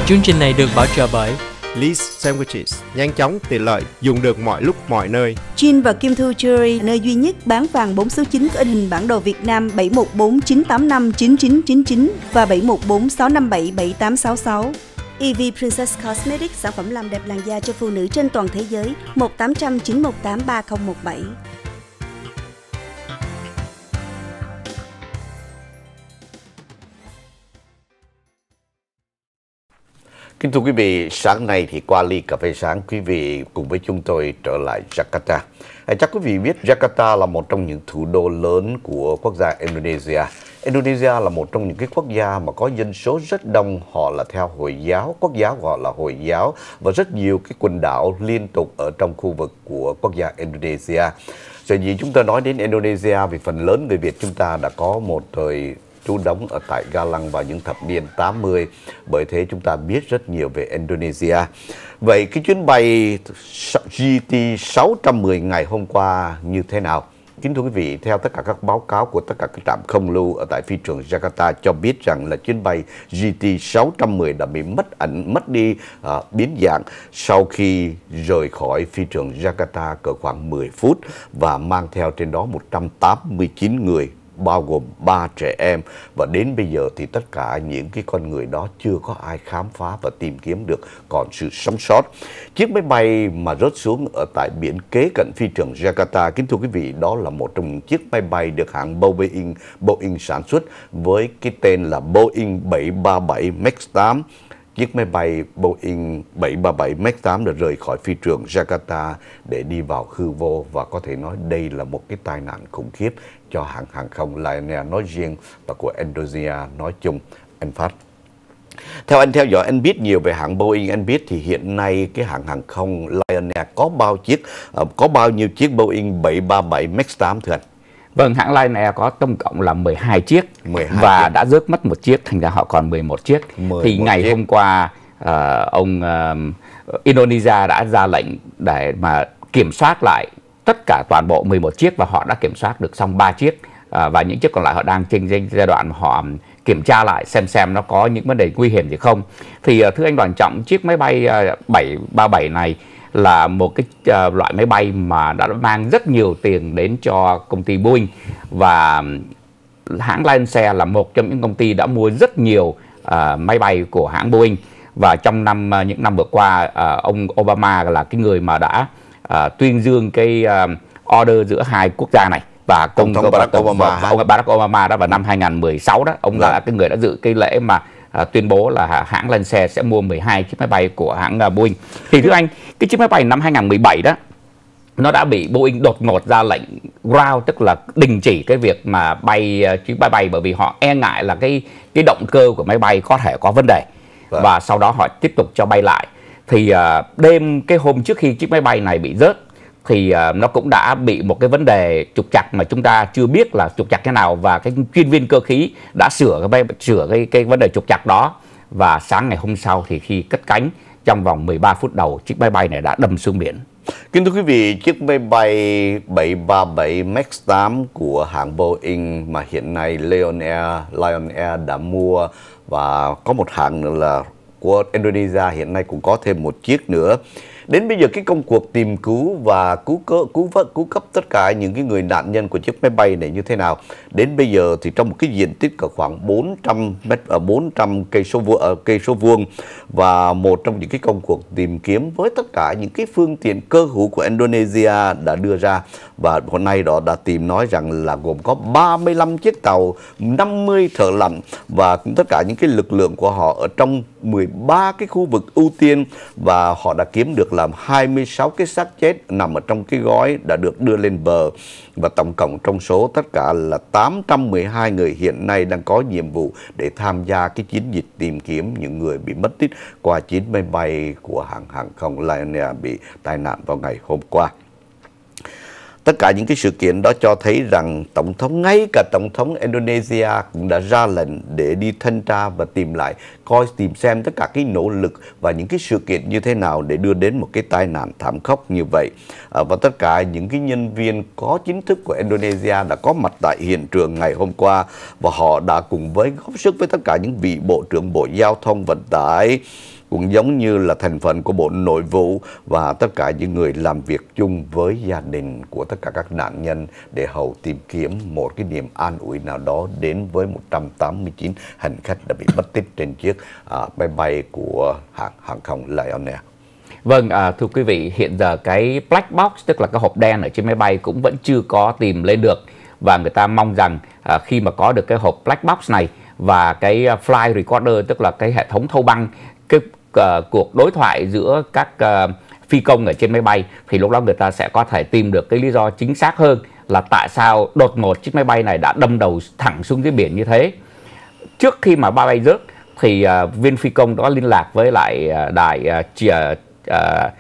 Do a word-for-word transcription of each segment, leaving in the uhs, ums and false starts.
Chương trình này được bảo trợ bởi Lee's Sandwiches, nhanh chóng, tiện lợi, dùng được mọi lúc mọi nơi. Jin và Kim Thu Jewelry, nơi duy nhất bán vàng bốn số chín có in hình bản đồ Việt Nam bảy một bốn chín tám năm chín chín chín chín và bảy một bốn sáu năm bảy bảy tám sáu sáu. e vê Princess Cosmetics, sản phẩm làm đẹp làn da cho phụ nữ trên toàn thế giới, một tám không không chín một tám ba không một bảy. Kính thưa quý vị, sáng nay thì qua ly cà phê sáng, quý vị cùng với chúng tôi trở lại Jakarta. À, chắc quý vị biết Jakarta là một trong những thủ đô lớn của quốc gia Indonesia. Indonesia là một trong những cái quốc gia mà có dân số rất đông, họ là theo Hồi giáo, quốc giáo của họ là Hồi giáo và rất nhiều cái quần đảo liên tục ở trong khu vực của quốc gia Indonesia. Sở dĩ chúng ta nói đến Indonesia vì phần lớn người Việt chúng ta đã có một thời trú đóng ở tại Galang vào những thập niên tám mươi, bởi thế chúng ta biết rất nhiều về Indonesia. Vậy cái chuyến bay G T sáu trăm mười ngày hôm qua như thế nào? Kính thưa quý vị, theo tất cả các báo cáo của tất cả các trạm không lưu ở tại phi trường Jakarta cho biết rằng là chuyến bay G T sáu trăm mười đã bị mất ảnh, mất đi uh, biến dạng sau khi rời khỏi phi trường Jakarta cỡ khoảng mười phút và mang theo trên đó một trăm tám mươi chín người, bao gồm ba trẻ em, và đến bây giờ thì tất cả những cái con người đó chưa có ai khám phá và tìm kiếm được còn sự sống sót. Chiếc máy bay mà rớt xuống ở tại biển kế cận phi trường Jakarta, kính thưa quý vị, đó là một trong những chiếc máy bay được hãng Boeing, Boeing sản xuất với cái tên là Boeing bảy ba bảy Max tám. Chiếc máy bay Boeing bảy ba bảy Max tám đã rời khỏi phi trường Jakarta để đi vào hư vô, và có thể nói đây là một cái tai nạn khủng khiếp cho hãng hàng không Lion Air nói riêng và của Indonesia nói chung. Anh Phát, theo anh theo dõi, anh biết nhiều về hãng Boeing, anh biết thì hiện nay cái hãng hàng không Lion Air có bao chiếc, uh, có bao nhiêu chiếc Boeing bảy ba bảy Max tám thưa anh? Vâng, hãng Lion Air có tổng cộng là mười hai chiếc mười hai và chiếc. đã rớt mất một chiếc, thành ra họ còn mười một chiếc. Thì ngày chiếc. hôm qua uh, ông uh, Indonesia đã ra lệnh để mà kiểm soát lại tất cả toàn bộ mười một chiếc, và họ đã kiểm soát được xong ba chiếc, uh, và những chiếc còn lại họ đang trên giai đoạn mà họ kiểm tra lại xem xem nó có những vấn đề nguy hiểm gì không. Thì uh, thưa anh Đoàn Trọng, chiếc máy bay uh, bảy ba bảy này là một cái uh, loại máy bay mà đã mang rất nhiều tiền đến cho công ty Boeing, và hãng Lion Air là một trong những công ty đã mua rất nhiều uh, máy bay của hãng Boeing. Và trong năm uh, những năm vừa qua, uh, ông Obama là cái người mà đã uh, tuyên dương cái uh, order giữa hai quốc gia này, và công ông Barack Obama, và ông Barack Obama đó vào năm hai nghìn không trăm mười sáu đó, ông là cái người đã dự cái lễ mà À, tuyên bố là hãng Lion Air sẽ mua mười hai chiếc máy bay của hãng uh, Boeing. Thì thưa anh, cái chiếc máy bay năm hai nghìn không trăm mười bảy đó, nó đã bị Boeing đột ngột ra lệnh ground, tức là đình chỉ cái việc mà bay uh, chuyến bay bay, bởi vì họ e ngại là cái cái động cơ của máy bay có thể có vấn đề. Và, và sau đó họ tiếp tục cho bay lại. Thì uh, đêm cái hôm trước khi chiếc máy bay này bị rớt thì uh, nó cũng đã bị một cái vấn đề trục trặc mà chúng ta chưa biết là trục trặc thế nào, và cái chuyên viên cơ khí đã sửa cái bay, sửa cái cái vấn đề trục trặc đó, và sáng ngày hôm sau thì khi cất cánh trong vòng mười ba phút đầu, chiếc máy bay này đã đâm xuống biển. Kính thưa quý vị, chiếc máy bay bảy ba bảy Max tám của hãng Boeing mà hiện nay Lion Air, Lion Air đã mua, và có một hãng nữa là của Indonesia hiện nay cũng có thêm một chiếc nữa. Đến bây giờ cái công cuộc tìm cứu và cứu cứu cứu vớt cứu cấp tất cả những cái người nạn nhân của chiếc máy bay này như thế nào? Đến bây giờ thì trong một cái diện tích cỡ khoảng bốn trăm mét ở bốn trăm cây số vuông cây số vuông, và một trong những cái công cuộc tìm kiếm với tất cả những cái phương tiện cơ hữu của Indonesia đã đưa ra, và hôm nay đó đã tìm nói rằng là gồm có ba mươi lăm chiếc tàu, năm mươi thợ lặn, và cũng tất cả những cái lực lượng của họ ở trong mười ba cái khu vực ưu tiên, và họ đã kiếm được làm hai mươi sáu cái xác chết nằm ở trong cái gói đã được đưa lên bờ, và tổng cộng trong số tất cả là tám trăm mười hai người hiện nay đang có nhiệm vụ để tham gia cái chiến dịch tìm kiếm những người bị mất tích qua chuyến máy bay của hãng hàng không Lion Air bị tai nạn vào ngày hôm qua. Tất cả những cái sự kiện đó cho thấy rằng Tổng thống, ngay cả Tổng thống Indonesia cũng đã ra lệnh để đi thanh tra và tìm lại, coi tìm xem tất cả cái nỗ lực và những cái sự kiện như thế nào để đưa đến một cái tai nạn thảm khốc như vậy. À, và tất cả những cái nhân viên có chính thức của Indonesia đã có mặt tại hiện trường ngày hôm qua, và họ đã cùng với góp sức với tất cả những vị bộ trưởng Bộ Giao thông Vận tải, cũng giống như là thành phần của Bộ Nội vụ và tất cả những người làm việc chung với gia đình của tất cả các nạn nhân để hầu tìm kiếm một cái niềm an ủi nào đó đến với một trăm tám mươi chín hành khách đã bị mất tích trên chiếc à, máy bay của hãng hàng không Lion Air. Vâng, à, thưa quý vị, hiện giờ cái black box, tức là cái hộp đen ở trên máy bay cũng vẫn chưa có tìm lên được, và người ta mong rằng à, khi mà có được cái hộp black box này và cái flight recorder, tức là cái hệ thống thâu băng cái uh, cuộc đối thoại giữa các uh, phi công ở trên máy bay, thì lúc đó người ta sẽ có thể tìm được cái lý do chính xác hơn là tại sao đột ngột chiếc máy bay này đã đâm đầu thẳng xuống dưới biển như thế. Trước khi mà máy bay rớt thì uh, viên phi công đó liên lạc với lại uh, đài uh, uh,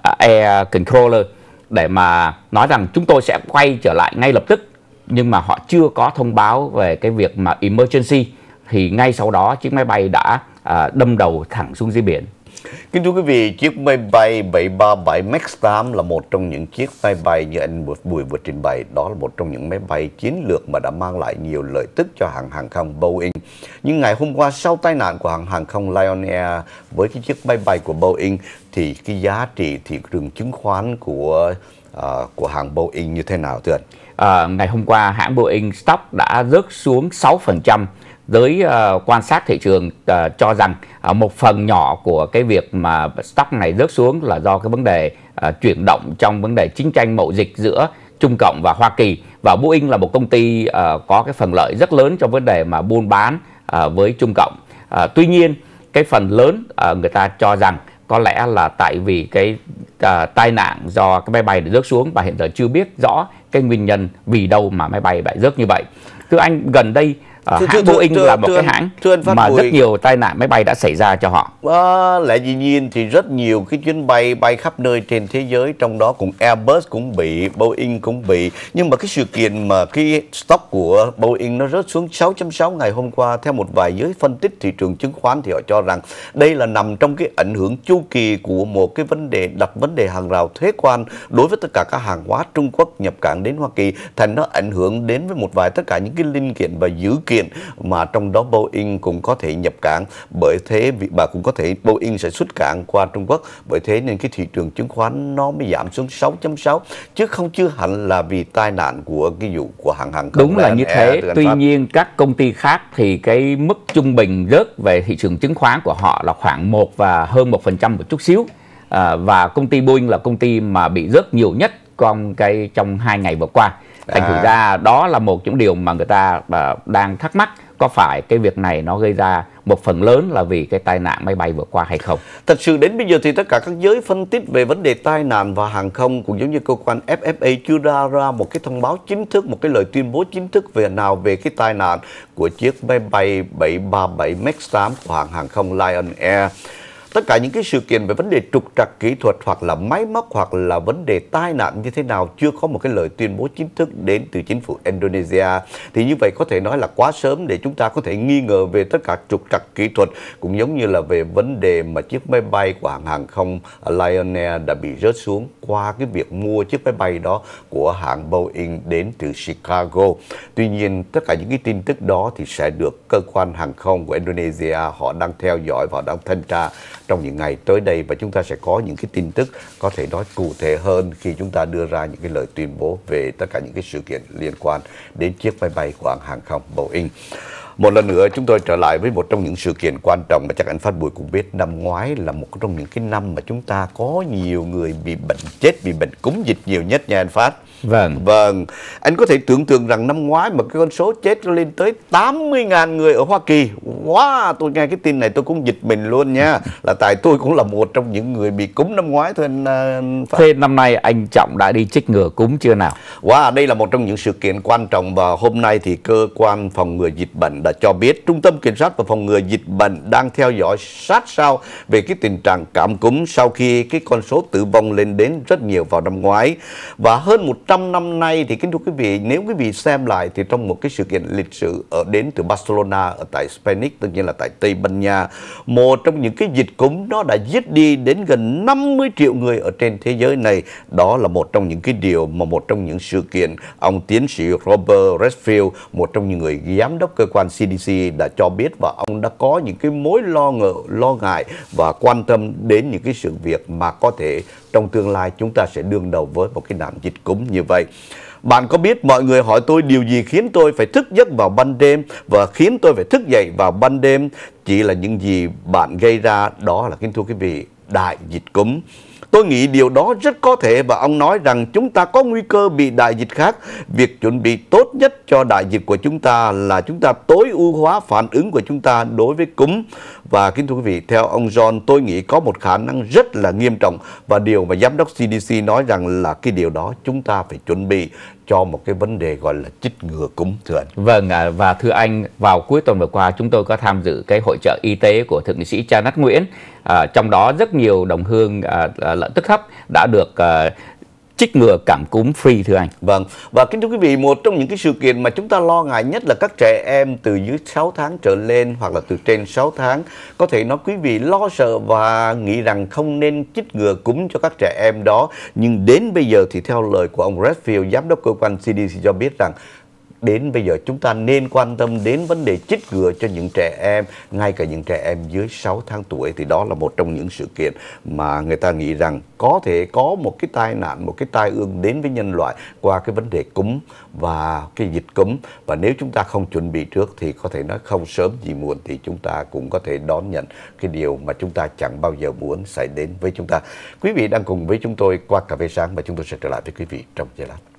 Air Controller để mà nói rằng chúng tôi sẽ quay trở lại ngay lập tức, nhưng mà họ chưa có thông báo về cái việc mà emergency, thì ngay sau đó chiếc máy bay đã à, đâm đầu thẳng xuống dưới biển. Kính thưa quý vị, chiếc máy bay bảy ba bảy Max tám là một trong những chiếc máy bay như anh Bùi vừa trình bày, đó là một trong những máy bay chiến lược mà đã mang lại nhiều lợi tức cho hãng hàng không Boeing. Nhưng ngày hôm qua, sau tai nạn của hãng hàng không Lion Air với cái chiếc máy bay của Boeing, thì cái giá trị thị trường chứng khoán của uh, của hãng Boeing như thế nào thưa anh? À, ngày hôm qua hãng Boeing stock đã rớt xuống sáu phần trăm. Giới uh, quan sát thị trường uh, cho rằng uh, một phần nhỏ của cái việc mà stock này rớt xuống là do cái vấn đề uh, chuyển động trong vấn đề chiến tranh mậu dịch giữa Trung Cộng và Hoa Kỳ, và Boeing là một công ty uh, có cái phần lợi rất lớn trong vấn đề mà buôn bán uh, với Trung Cộng. Uh, tuy nhiên cái phần lớn uh, người ta cho rằng có lẽ là tại vì cái uh, tai nạn do cái máy bay rớt xuống, và hiện giờ chưa biết rõ cái nguyên nhân vì đâu mà máy bay lại rớt như vậy. Thưa anh, gần đây Uh, hãng Boeing là một cái hãng mà rất nhiều tai nạn máy bay đã xảy ra cho họ. À, lẽ dĩ nhiên thì rất nhiều cái chuyến bay bay khắp nơi trên thế giới, trong đó cũng Airbus cũng bị, Boeing cũng bị. Nhưng mà cái sự kiện mà cái stock của Boeing nó rớt xuống sáu chấm sáu ngày hôm qua, theo một vài giới phân tích thị trường chứng khoán thì họ cho rằng đây là nằm trong cái ảnh hưởng chu kỳ của một cái vấn đề đặt vấn đề hàng rào thuế quan đối với tất cả các hàng hóa Trung Quốc nhập cảng đến Hoa Kỳ, thành nó ảnh hưởng đến với một vài tất cả những cái linh kiện và dữ kiện mà trong đó Boeing cũng có thể nhập cảng, bởi thế và cũng có thể Boeing sẽ xuất cảng qua Trung Quốc, bởi thế nên cái thị trường chứng khoán nó mới giảm xuống sáu chấm sáu, chứ không chưa hẳn là vì tai nạn của cái vụ của hãng hàng không. Đúng là như thế. Tuy nhiên các công ty khác thì cái mức trung bình rớt về thị trường chứng khoán của họ là khoảng một và hơn một phần trăm một chút xíu, à, và công ty Boeing là công ty mà bị rớt nhiều nhất trong cái trong hai ngày vừa qua. Thành thử ra đó là một trong điều mà người ta uh, đang thắc mắc, có phải cái việc này nó gây ra một phần lớn là vì cái tai nạn máy bay vừa qua hay không? Thật sự đến bây giờ thì tất cả các giới phân tích về vấn đề tai nạn và hàng không cũng giống như cơ quan F F A chưa ra ra một cái thông báo chính thức, một cái lời tuyên bố chính thức về nào về cái tai nạn của chiếc máy bay bảy ba bảy Max tám của hãng hàng không Lion Air. Tất cả những cái sự kiện về vấn đề trục trặc kỹ thuật hoặc là máy móc hoặc là vấn đề tai nạn như thế nào chưa có một cái lời tuyên bố chính thức đến từ chính phủ Indonesia. Thì như vậy có thể nói là quá sớm để chúng ta có thể nghi ngờ về tất cả trục trặc kỹ thuật, cũng giống như là về vấn đề mà chiếc máy bay của hãng hàng không Lion Air đã bị rớt xuống qua cái việc mua chiếc máy bay đó của hãng Boeing đến từ Chicago. Tuy nhiên tất cả những cái tin tức đó thì sẽ được cơ quan hàng không của Indonesia họ đang theo dõi và đang thanh tra trong những ngày tới đây, và chúng ta sẽ có những cái tin tức có thể nói cụ thể hơn khi chúng ta đưa ra những cái lời tuyên bố về tất cả những cái sự kiện liên quan đến chiếc máy bay của hãng hàng không Boeing. Một lần nữa chúng tôi trở lại với một trong những sự kiện quan trọng mà chắc anh Phát Bùi cũng biết, năm ngoái là một trong những cái năm mà chúng ta có nhiều người bị bệnh chết vì bệnh cúm dịch nhiều nhất nha anh Phát. Vâng. Vâng. Anh có thể tưởng tượng rằng năm ngoái mà cái con số chết lên tới tám mươi nghìn người ở Hoa Kỳ. Wow, tôi nghe cái tin này tôi cũng giật mình luôn nha. Là tại tôi cũng là một trong những người bị cúm năm ngoái thôi anh, anh Phát. Thế năm nay anh Trọng đã đi chích ngừa cúm chưa nào? Wow, đây là một trong những sự kiện quan trọng, và hôm nay thì cơ quan phòng ngừa dịch bệnh đã đã cho biết Trung tâm Kiểm soát và Phòng ngừa Dịch bệnh đang theo dõi sát sao về cái tình trạng cảm cúm sau khi cái con số tử vong lên đến rất nhiều vào năm ngoái. Và hơn một trăm năm nay thì kính thưa quý vị, nếu quý vị xem lại thì trong một cái sự kiện lịch sử ở đến từ Barcelona ở tại Spanish, tất nhiên là tại Tây Ban Nha, một trong những cái dịch cúm nó đã giết đi đến gần năm mươi triệu người ở trên thế giới này. Đó là một trong những cái điều mà một trong những sự kiện ông tiến sĩ Robert Redfield, một trong những người giám đốc cơ quan xê đê xê đã cho biết, và ông đã có những cái mối lo ngờ, lo ngại và quan tâm đến những cái sự việc mà có thể trong tương lai chúng ta sẽ đương đầu với một cái nạn dịch cúm như vậy. Bạn có biết, mọi người hỏi tôi điều gì khiến tôi phải thức giấc vào ban đêm và khiến tôi phải thức dậy vào ban đêm? Chỉ là những gì bạn gây ra, đó là kính thưa quý vị, đại dịch cúm. Tôi nghĩ điều đó rất có thể, và ông nói rằng chúng ta có nguy cơ bị đại dịch khác. Việc chuẩn bị tốt nhất cho đại dịch của chúng ta là chúng ta tối ưu hóa phản ứng của chúng ta đối với cúm. Và kính thưa quý vị, theo ông John, tôi nghĩ có một khả năng rất là nghiêm trọng, và điều mà giám đốc xê đê xê nói rằng là cái điều đó chúng ta phải chuẩn bị cho một cái vấn đề gọi là chích ngừa cúm, thưa anh. Vâng, và thưa anh, vào cuối tuần vừa qua chúng tôi có tham dự cái hội chợ y tế của Thượng nghị sĩ Janet Nguyễn. À, trong đó rất nhiều đồng hương à, lợn tức hấp đã được à, chích ngừa cảm cúm free, thưa anh. Vâng, và kính thưa quý vị, một trong những cái sự kiện mà chúng ta lo ngại nhất là các trẻ em từ dưới sáu tháng trở lên hoặc là từ trên sáu tháng. Có thể nói quý vị lo sợ và nghĩ rằng không nên chích ngừa cúm cho các trẻ em đó. Nhưng đến bây giờ thì theo lời của ông Redfield, giám đốc cơ quan xê đê xê cho biết rằng đến bây giờ chúng ta nên quan tâm đến vấn đề chích ngừa cho những trẻ em, ngay cả những trẻ em dưới sáu tháng tuổi. Thì đó là một trong những sự kiện mà người ta nghĩ rằng có thể có một cái tai nạn, một cái tai ương đến với nhân loại qua cái vấn đề cúm và cái dịch cúm. Và nếu chúng ta không chuẩn bị trước thì có thể nói không sớm gì muộn thì chúng ta cũng có thể đón nhận cái điều mà chúng ta chẳng bao giờ muốn xảy đến với chúng ta. Quý vị đang cùng với chúng tôi qua Cà phê Sáng và chúng tôi sẽ trở lại với quý vị trong giây lát.